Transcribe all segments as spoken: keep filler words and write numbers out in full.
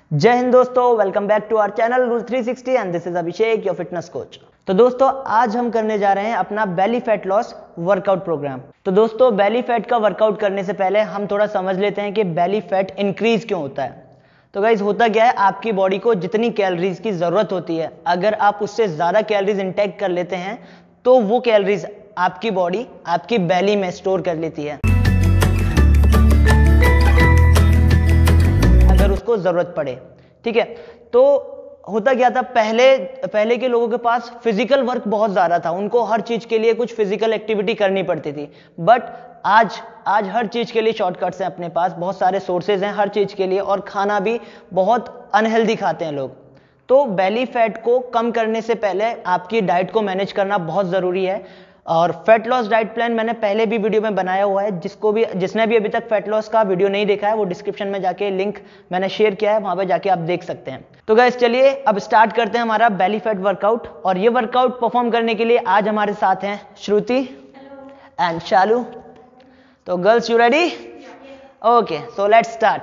जय हिंद दोस्तों, welcome back to our channel rule three sixty and this is Abhishek your fitness coach. तो दोस्तों आज हम करने जा रहे हैं अपना belly fat loss workout program. तो दोस्तों बेली फैट का वर्कआउट करने से पहले हम थोड़ा समझ लेते हैं कि बेली फैट इंक्रीज क्यों होता है। तो गाइज होता क्या है, आपकी बॉडी को जितनी कैलोरीज की जरूरत होती है, अगर आप उससे ज्यादा कैलोरीज इंटेक कर लेते हैं तो वो कैलोरीज आपकी बॉडी आपकी बेली में स्टोर कर लेती है अगर उसको जरूरत पड़े। ठीक है, तो होता क्या था, पहले पहले के लोगों के पास फिजिकल वर्क बहुत ज्यादा था, उनको हर चीज के लिए कुछ फिजिकल एक्टिविटी करनी पड़ती थी। बट आज आज हर चीज के लिए शॉर्टकट्स हैं, अपने पास बहुत सारे सोर्सेज हैं हर चीज के लिए, और खाना भी बहुत अनहेल्दी खाते हैं लोग। तो बेली फैट को कम करने से पहले आपकी डाइट को मैनेज करना बहुत जरूरी है। और फैट लॉस डाइट प्लान मैंने पहले भी वीडियो में बनाया हुआ है, जिसको भी जिसने भी अभी तक फैट लॉस का वीडियो नहीं देखा है वो डिस्क्रिप्शन में जाके लिंक मैंने शेयर किया है, वहां पे जाके आप देख सकते हैं। तो गाइस चलिए अब स्टार्ट करते हैं हमारा बेली फैट वर्कआउट। और ये वर्कआउट परफॉर्म करने के लिए आज हमारे साथ हैं श्रुति एंड शालू। तो girls you ready? Okay, so let's start.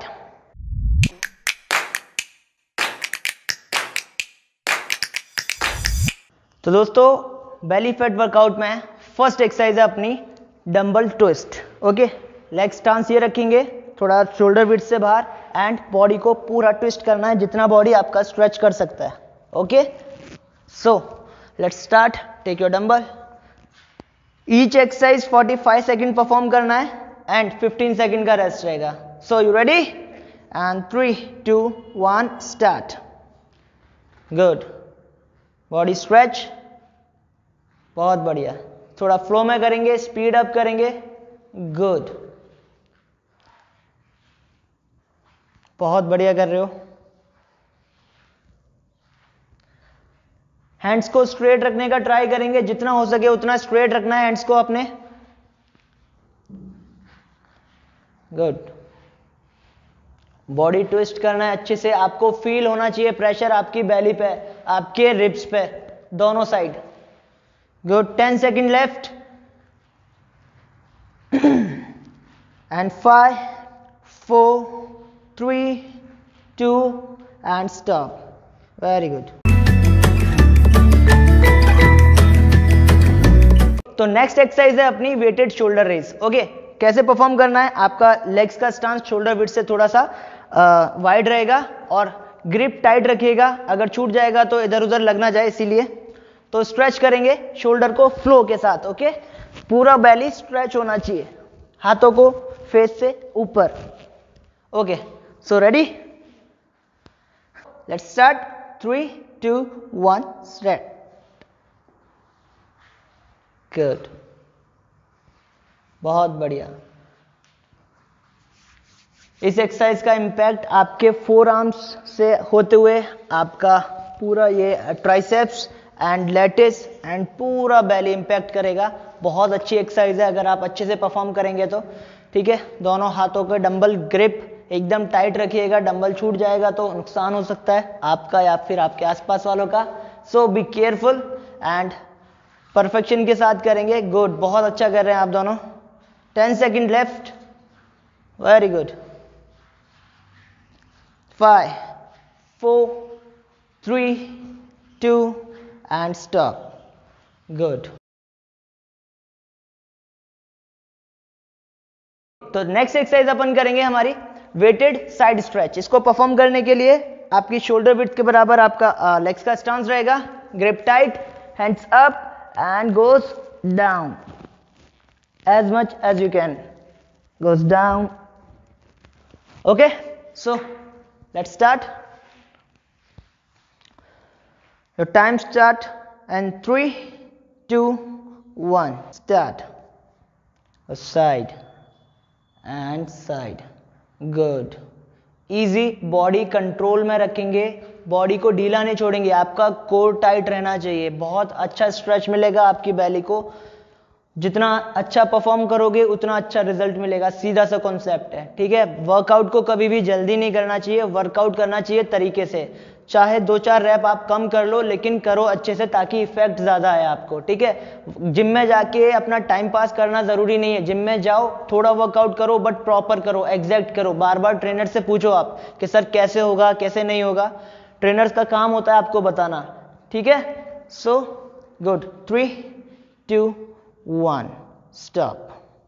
तो दोस्तों बेली फैट वर्कआउट में फर्स्ट एक्सरसाइज है अपनी dumbbell twist. Okay, leg stance ये रखेंगे, थोड़ा शोल्डर विड्थ से बाहर, एंड बॉडी को पूरा ट्विस्ट करना है जितना बॉडी आपका स्ट्रेच कर सकता है। Okay, so let's start. Take your dumbbell. Each exercise forty five second perform करना है एंड फिफ्टीन सेकंड का रेस्ट रहेगा। So you ready? And three two one start. Good, body stretch, बहुत बढ़िया। थोड़ा फ्लो में करेंगे, स्पीड अप करेंगे। गुड, बहुत बढ़िया कर रहे हो। हैंड्स को स्ट्रेट रखने का ट्राई करेंगे, जितना हो सके उतना स्ट्रेट रखना है हैंड्स को अपने। गुड, बॉडी ट्विस्ट करना है अच्छे से, आपको फील होना चाहिए प्रेशर आपकी बेली पे, आपके रिब्स पे, दोनों side. Good, ten second left and five, four, three, two and stop. Very good. तो नेक्स्ट एक्सरसाइज है अपनी वेटेड शोल्डर रेज। ओके, कैसे परफॉर्म करना है? आपका लेग्स का स्टांस शोल्डर विड्थ से थोड़ा सा वाइड रहेगा और ग्रिप टाइट रखिएगा, अगर छूट जाएगा तो इधर उधर लग ना जाए, इसीलिए। तो स्ट्रेच करेंगे शोल्डर को फ्लो के साथ। ओके, पूरा बेली स्ट्रेच होना चाहिए, हाथों को फेस से ऊपर। Okay, so ready? Let's start. Three two one straight. Good, बहुत बढ़िया। इस एक्सरसाइज का इंपैक्ट आपके फोर आर्म्स से होते हुए आपका पूरा ये ट्राइसेप्स एंड लेटिस एंड पूरा बेली इंपैक्ट करेगा। बहुत अच्छी एक्सरसाइज है अगर आप अच्छे से परफॉर्म करेंगे तो। ठीक है, दोनों हाथों के डंबल ग्रिप एकदम टाइट रखिएगा, डंबल छूट जाएगा तो नुकसान हो सकता है आपका या फिर आपके आसपास वालों का। So be careful and perfection के साथ करेंगे। गुड, बहुत अच्छा कर रहे हैं आप दोनों। Ten second left. Very good. Five, four, three, two and stop. Good. तो नेक्स्ट एक्सरसाइज अपन करेंगे हमारी वेटेड साइड स्ट्रेच। इसको परफॉर्म करने के लिए आपकी शोल्डर विड्थ के बराबर आपका लेग्स का स्टांस रहेगा, grip tight, hands up and goes down as much as you can, goes down. Okay, so let's start. Your time start and three, two, one, start. Side and side. Good. Easy, body control में रखेंगे, body को ढीला नहीं छोड़ेंगे, आपका core tight रहना चाहिए। बहुत अच्छा स्ट्रेच मिलेगा आपकी बेली को। जितना अच्छा परफॉर्म करोगे उतना अच्छा रिजल्ट मिलेगा, सीधा सा कॉन्सेप्ट है। ठीक है, वर्कआउट को कभी भी जल्दी नहीं करना चाहिए, वर्कआउट करना चाहिए तरीके से, चाहे दो चार रैप आप कम कर लो, लेकिन करो अच्छे से ताकि इफेक्ट ज़्यादा आए आपको, ठीक है। जिम में जाके अपना टाइम पास करना ज़रूरी नहीं है, जिम में जाओ थोड़ा वर्कआउट करो बट प्रॉपर करो, एग्जैक्ट करो। बार बार ट्रेनर से पूछो आप कि सर कैसे होगा कैसे नहीं होगा, ट्रेनर्स का काम होता है आपको बताना, ठीक है। So good, three two one, stop.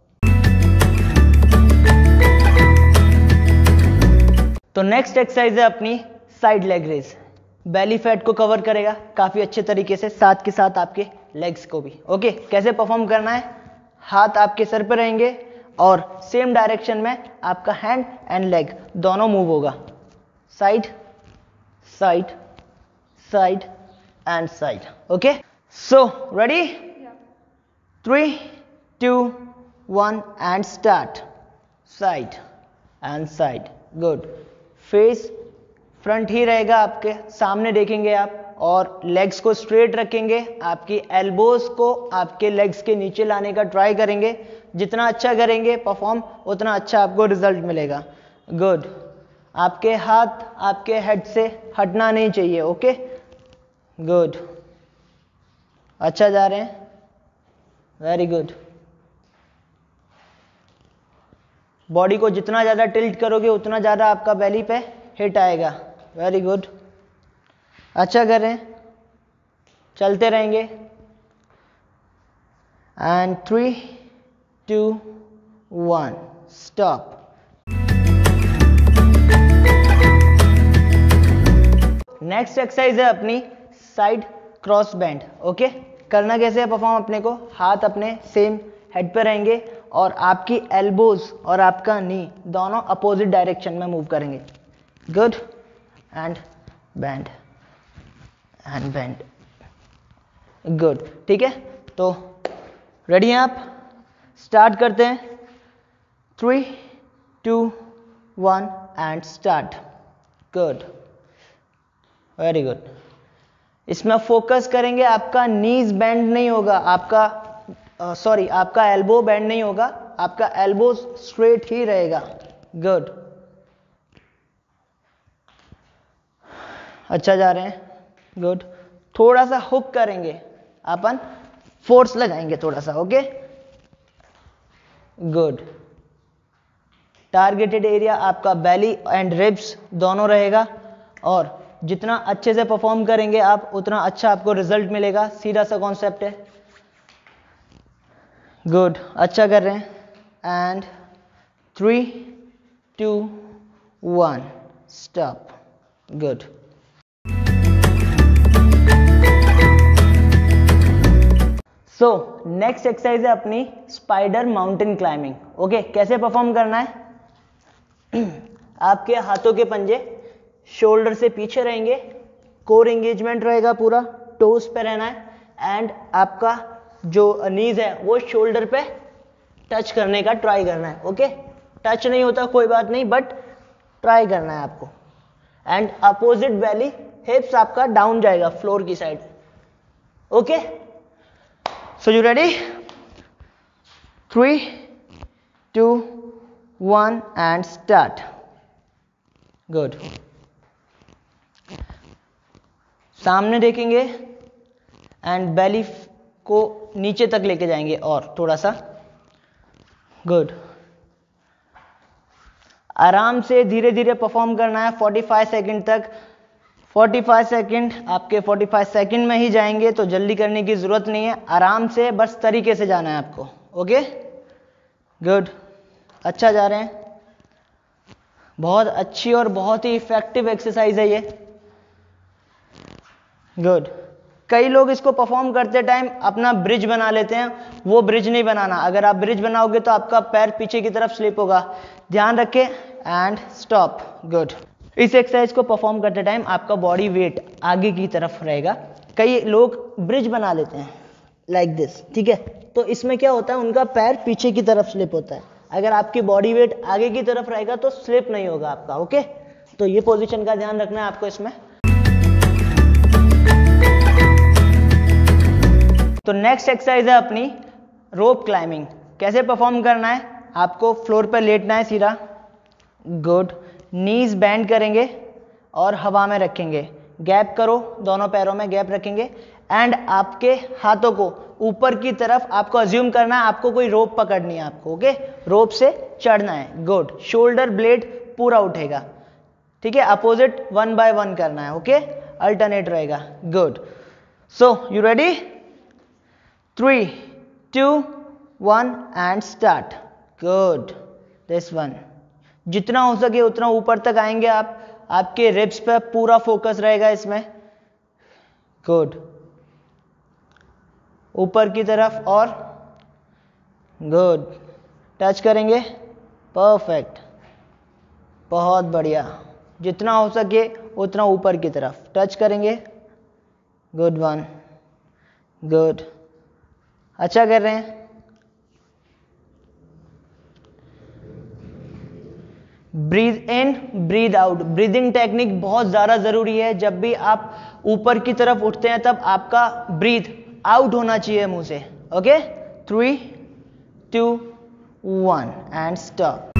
तो नेक्स्ट एक्सरसाइज है अपनी side leg raise. Belly fat को कवर करेगा काफी अच्छे तरीके से, साथ के साथ आपके लेग्स को भी। ओके, कैसे परफॉर्म करना है, हाथ आपके सर पे रहेंगे और सेम डायरेक्शन में आपका हैंड एंड लेग दोनों मूव होगा, side side side and side. Okay, so ready, three two one and start. Side and side, good. Face front ही रहेगा, आपके सामने देखेंगे आप और लेग्स को स्ट्रेट रखेंगे, आपकी एल्बोज को आपके लेग्स के नीचे लाने का ट्राई करेंगे। जितना अच्छा करेंगे परफॉर्म उतना अच्छा आपको रिजल्ट मिलेगा। गुड, आपके हाथ आपके हेड से हटना नहीं चाहिए। ओके, गुड, अच्छा जा रहे हैं, वेरी गुड। बॉडी को जितना ज़्यादा टिल्ट करोगे उतना ज़्यादा आपका बेली पे हिट आएगा, वेरी गुड, अच्छा कर रहे हैं, चलते रहेंगे। And three two one, stop. Next exercise है अपनी साइड क्रॉस बैंड। ओके, करना कैसे है परफॉर्म, अपने को हाथ अपने सेम हेड पे रहेंगे और आपकी एल्बोज और आपका नी दोनों अपोजिट डायरेक्शन में मूव करेंगे। Good, and bend and bend, good, ठीक है। तो रेडी हैं आप, स्टार्ट करते हैं। Three two one and start. Good, very good. इसमें फोकस करेंगे, आपका नीज बैंड नहीं होगा, आपका सॉरी uh, आपका एल्बो बैंड नहीं होगा, आपका एल्बो स्ट्रेट ही रहेगा। गुड, अच्छा जा रहे हैं, गुड। थोड़ा सा हुक करेंगे अपन, फोर्स लगाएंगे थोड़ा सा। Okay, good. टारगेटेड एरिया आपका बेली एंड रिब्स दोनों रहेगा और जितना अच्छे से परफॉर्म करेंगे आप उतना अच्छा आपको रिजल्ट मिलेगा, सीधा सा कॉन्सेप्ट है। गुड, अच्छा कर रहे हैं। And three two one, stop. Good. So next exercise है अपनी स्पाइडर माउंटेन क्लाइंबिंग। ओके, कैसे परफॉर्म करना है, आपके हाथों के पंजे शोल्डर से पीछे रहेंगे, कोर एंगेजमेंट रहेगा पूरा, टोस पे रहना है एंड आपका जो नीज है वो शोल्डर पे टच करने का ट्राई करना है। ओके, टच नहीं होता कोई बात नहीं, बट ट्राई करना है आपको। एंड अपोजिट बेली हिप्स आपका डाउन जाएगा फ्लोर की side. Okay, so you ready, three two one and start. Good, सामने देखेंगे एंड बेली को नीचे तक लेके जाएंगे और थोड़ा सा। गुड, आराम से धीरे धीरे परफॉर्म करना है पैंतालीस सेकंड तक। पैंतालीस सेकंड आपके पैंतालीस सेकंड में ही जाएंगे, तो जल्दी करने की जरूरत नहीं है, आराम से बस तरीके से जाना है आपको। ओके, गुड, अच्छा जा रहे हैं, बहुत अच्छी और बहुत ही इफेक्टिव एक्सरसाइज है ये। गुड। कई लोग इसको परफॉर्म करते टाइम अपना ब्रिज बना लेते हैं, वो ब्रिज नहीं बनाना। अगर आप ब्रिज बनाओगे तो आपका पैर पीछे की तरफ स्लिप होगा, ध्यान रखें। And stop. गुड। इस एक्सरसाइज को परफॉर्म करते टाइम आपका बॉडी वेट आगे की तरफ रहेगा। कई लोग ब्रिज बना लेते हैं लाइक दिस, ठीक है, तो इसमें क्या होता है, उनका पैर पीछे की तरफ स्लिप होता है। अगर आपकी बॉडी वेट आगे की तरफ रहेगा तो स्लिप नहीं होगा आपका। ओके, तो ये पोजीशन का ध्यान रखना है आपको इसमें। तो नेक्स्ट एक्सरसाइज है अपनी रोप क्लाइंबिंग। कैसे परफॉर्म करना है, आपको फ्लोर पर लेटना है सीधा। गुड। नीज बैंड करेंगे और हवा में रखेंगे। गैप करो, दोनों पैरों में गैप रखेंगे एंड आपके हाथों को ऊपर की तरफ आपको अज्यूम करना है, आपको कोई रोप पकड़नी है आपको, ओके, रोप से चढ़ना है, गुड। शोल्डर ब्लेड पूरा उठेगा, ठीक है, अपोजिट वन बाय वन करना है, ओके, अल्टरनेट रहेगा, good. So you ready? Three two one and start, good. This one, जितना हो सके उतना ऊपर तक आएंगे आप, आपके रिब्स पे पूरा फोकस रहेगा इसमें, गुड। ऊपर की तरफ और, गुड, टच करेंगे, परफेक्ट, बहुत बढ़िया, जितना हो सके उतना ऊपर की तरफ टच करेंगे, गुड वन, गुड, अच्छा कर रहे हैं। Breathe in, breathe out, breathing technique बहुत ज़्यादा ज़रूरी है। जब भी आप ऊपर की तरफ उठते हैं तब आपका ब्रीथ आउट होना चाहिए मुंह से, okay. Three two one and stop.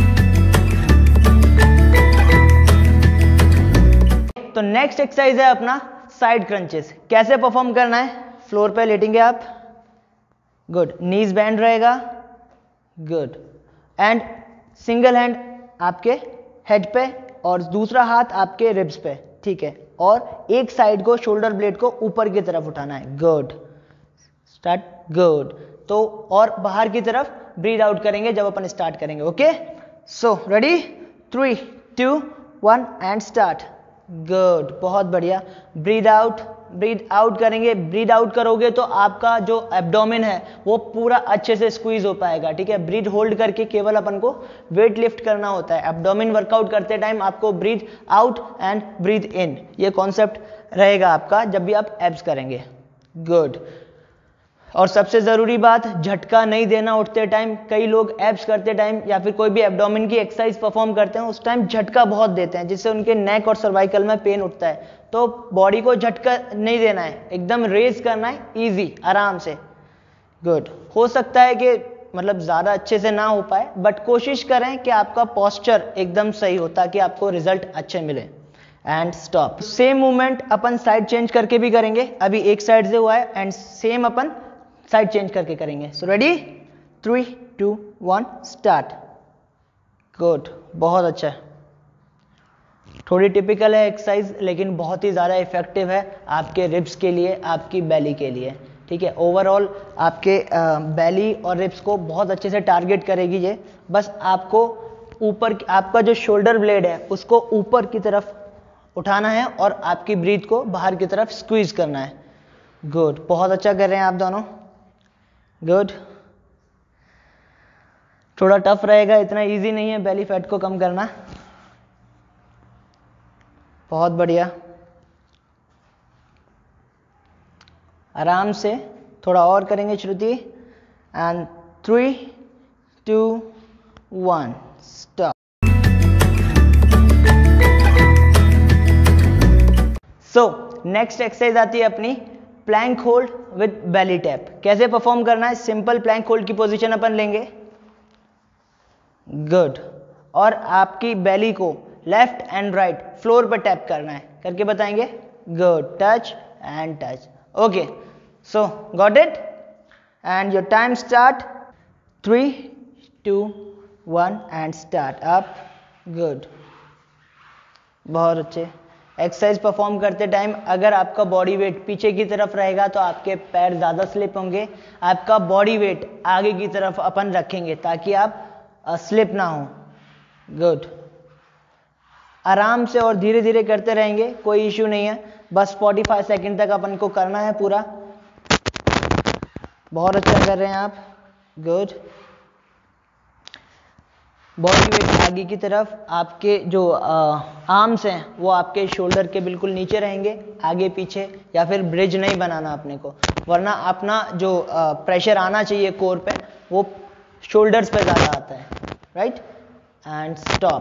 तो नेक्स्ट एक्सरसाइज है अपना साइड क्रंचेस। कैसे परफॉर्म करना है? फ्लोर पे लेटेंगे आप, गुड, नीज बैंड रहेगा, गुड, एंड सिंगल हैंड आपके हेड पे और दूसरा हाथ आपके रिब्स पे, ठीक है, और एक साइड को शोल्डर ब्लेड को ऊपर की तरफ उठाना है, गुड, स्टार्ट, गुड। तो और बाहर की तरफ ब्रीद आउट करेंगे जब अपन स्टार्ट करेंगे, okay. So ready? Three two one and start, good, बहुत बढ़िया। ब्रीद आउट, ब्रीद आउट करेंगे, ब्रीद आउट करोगे तो आपका जो एब्डोमेन है वो पूरा अच्छे से स्क्वीज हो पाएगा, ठीक है। ब्रीद होल्ड करके केवल अपन को वेट लिफ्ट करना होता है। एब्डोमेन वर्कआउट करते टाइम आपको breathe out and breathe in, ये कॉन्सेप्ट रहेगा आपका जब भी आप एब्स करेंगे, गुड। और सबसे जरूरी बात, झटका नहीं देना उठते टाइम। कई लोग एब्स करते टाइम या फिर कोई भी एब्डोमेन की एक्सरसाइज परफॉर्म करते हैं उस टाइम झटका बहुत देते हैं, जिससे उनके नेक और सर्वाइकल में पेन उठता है। तो बॉडी को झटका नहीं देना है, एकदम रेज करना है, इजी, आराम से, गुड। हो सकता है कि मतलब ज्यादा अच्छे से ना हो पाए, बट कोशिश करें कि आपका पोस्चर एकदम सही हो ताकि आपको रिजल्ट अच्छे मिले। And stop. सेम मूवमेंट अपन साइड चेंज करके भी करेंगे। अभी एक साइड से हुआ है एंड सेम अपन साइड चेंज करके करेंगे। So ready? Three two one start, good, बहुत अच्छा है। थोड़ी टिपिकल है एक्सरसाइज लेकिन बहुत ही ज़्यादा इफेक्टिव है आपके रिब्स के लिए, आपकी बेली के लिए, ठीक है। ओवरऑल आपके बेली और रिब्स को बहुत अच्छे से टारगेट करेगी ये। बस आपको ऊपर, आपका जो शोल्डर ब्लेड है उसको ऊपर की तरफ उठाना है और आपकी ब्रीथ को बाहर की तरफ स्क्वीज करना है, गुड, बहुत अच्छा कर रहे हैं आप दोनों, गुड। थोड़ा टफ रहेगा, इतना इजी नहीं है बेली फैट को कम करना, बहुत बढ़िया। आराम से थोड़ा और करेंगे Shruti. And three two one stop. So next exercise आती है अपनी plank hold with belly tap. कैसे परफॉर्म करना है? सिंपल प्लैंक होल्ड की पोजीशन अपन लेंगे, गुड, और आपकी बेली को लेफ्ट एंड राइट फ्लोर पर टैप करना है, करके बताएंगे, good, touch and touch, okay. So got it? And your time start, three two one and start up, good, बहुत अच्छे। एक्सरसाइज परफॉर्म करते टाइम अगर आपका बॉडी वेट पीछे की तरफ रहेगा तो आपके पैर ज़्यादा स्लिप होंगे। आपका बॉडी वेट आगे की तरफ अपन रखेंगे ताकि आप स्लिप ना हो, गुड। आराम से और धीरे धीरे करते रहेंगे, कोई इश्यू नहीं है। बस पैंतालीस सेकंड तक अपन को करना है पूरा। बहुत अच्छा कर रहे हैं आप, गुड। बॉडी वेट आगे की तरफ, आपके जो आर्म्स हैं वो आपके शोल्डर के बिल्कुल नीचे रहेंगे, आगे पीछे या फिर ब्रिज नहीं बनाना अपने को, वरना अपना जो प्रेशर आना चाहिए कोर पे वो शोल्डर्स पे ज़्यादा आता है, राइट। And stop.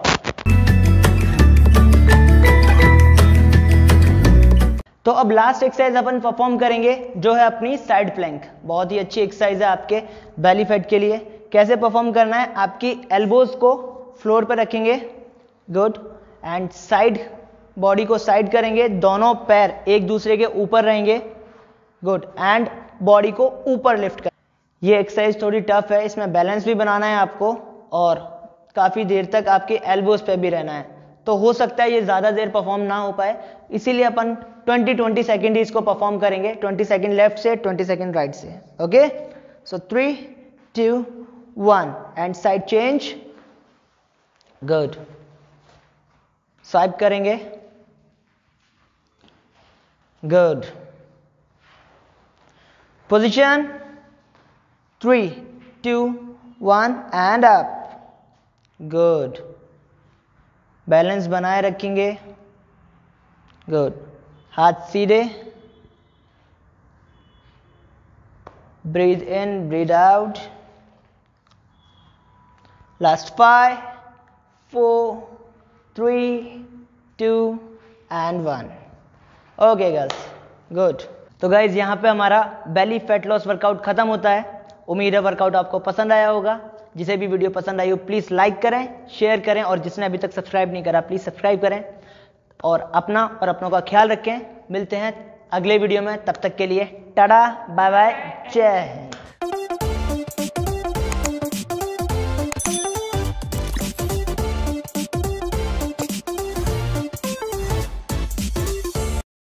तो अब लास्ट एक्सरसाइज अपन परफॉर्म करेंगे जो है अपनी साइड प्लैंक। बहुत ही अच्छी एक्सरसाइज है आपके बेली फैट के लिए। कैसे परफॉर्म करना है? आपकी एल्बोज को फ्लोर पर रखेंगे, गुड, एंड साइड बॉडी को साइड करेंगे, दोनों पैर एक दूसरे के ऊपर रहेंगे, गुड, एंड बॉडी को ऊपर लिफ्ट कर। ये एक्सरसाइज थोड़ी टफ है, इसमें बैलेंस भी बनाना है आपको और काफ़ी देर तक आपके एल्बोज पे भी रहना है, तो हो सकता है ये ज़्यादा देर परफॉर्म ना हो पाए, इसीलिए अपन ट्वेंटी ट्वेंटी सेकेंड ही इसको परफॉर्म करेंगे, ट्वेंटी सेकेंड लेफ्ट से, ट्वेंटी सेकेंड राइट से, okay. So three two one and side change, good, swipe करेंगे, good, position, three two one and up, good, balance बनाए रखेंगे, गुड, हाथ सीधे, breathe in, breathe out, last five, four, three, two and one, okay girls, good. तो guys यहाँ पे हमारा बेली fat loss workout खत्म होता है। उम्मीद है वर्कआउट आपको पसंद आया होगा। जिसे भी वीडियो पसंद आई हो प्लीज़ लाइक करें, शेयर करें और जिसने अभी तक सब्सक्राइब नहीं करा प्लीज़ सब्सक्राइब करें और अपना और अपनों का ख्याल रखें। मिलते हैं अगले वीडियो में, तब तक के लिए टाटा बाय बाय, जय हिंद।